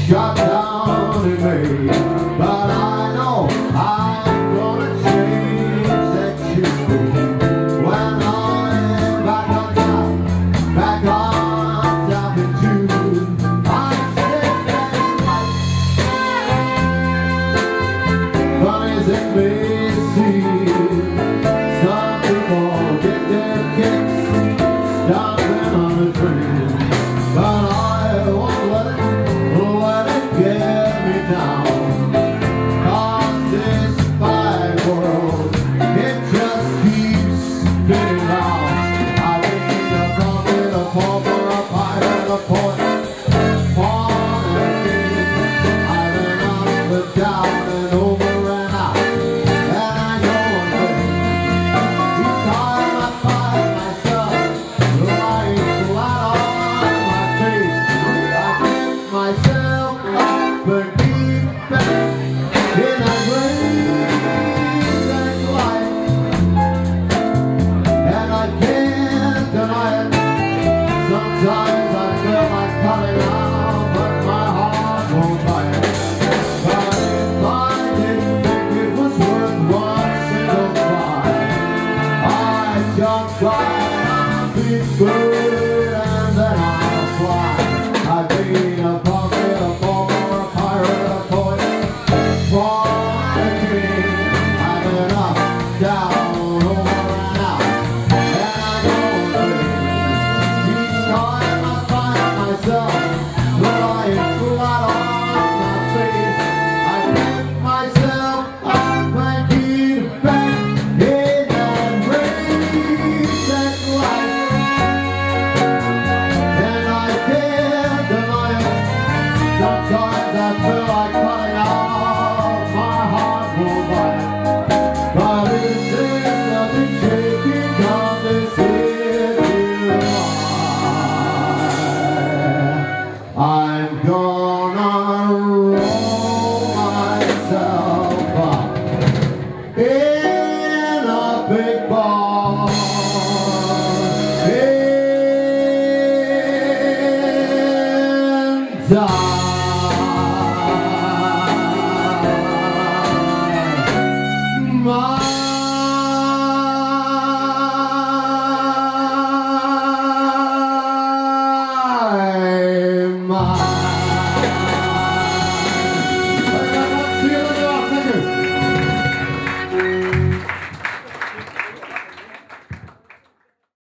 shut down in me, but I know I'm gonna change that tune when I'm back on top, in June. I said that funny as it may seem, some people get their kicks stomping on the train, but I won't let it get me down. 'Cause this fine world, it just keeps spinning round. I've been a prophet, a pauper, a pirate, a poet, born and king. I've been up and down and over and out, and I know one thing. Each time I find myself lying flat on my face, I pick myself up and keep back in that race and light, and I can't deny it. Sometimes I feel like cutting out, but my heart won't buy it. But if I didn't think it was worth one single cry, I'd jump right on a big bird and then I'll fly. I've been a prophet, a pauper, a pirate, a poet, born a king. I've been up, down, over and out, and I know one thing. Each time I find myself lying flat on my face, I pick myself up and keep back in that race and life, and I can't deny it. Sometimes I feel like cutting out, my heart won't buy it.